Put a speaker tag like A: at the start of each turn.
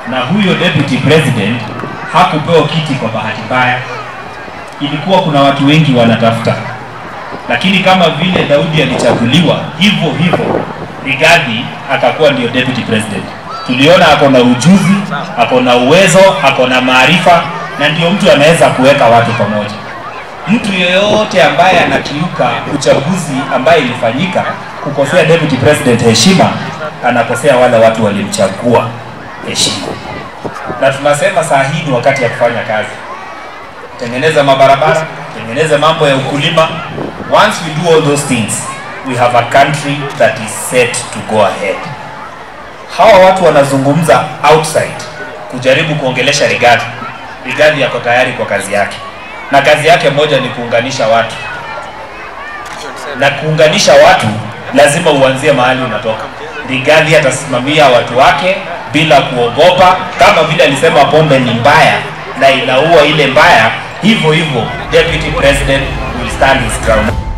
A: na huyo deputy president hakupewa kiti kwa bahati mbaya. Ilikuwa kuna watu wengi wanatafuta, lakini kama vile Daudi alichaguliwa, hivyo Rigathi akakuwa ndio deputy president. Tuliona ako na ujuzi, ako na uwezo, ako na maarifa, na ndio mtu anaweza kuweka watu pamoja. Mtu yeyote ambaye anakiuka uchaguzi ambaye ilifanyika, kukosea deputy president heshima, anakosea wale watu walimchagua heshima. Na tunasema saa hii ni wakati ya kufanya kazi. Tengeneza mabarabara, tengeneza mambo ya ukulima. Once we do all those things, we have a country that is set to go ahead. Hawa watu wanazungumza outside kujaribu kuongelesha Rigathi. Rigathi yako tayari kwa kazi yake. Na kazi yake moja ni kuunganisha watu. Na kuunganisha watu lazima uanzie mahali unatoka. Rigathi atasimamia watu wake bila kuogopa. Kama vile alisema pombe ni mbaya na inaua ile mbaya, hivyo Deputy President will stand his ground.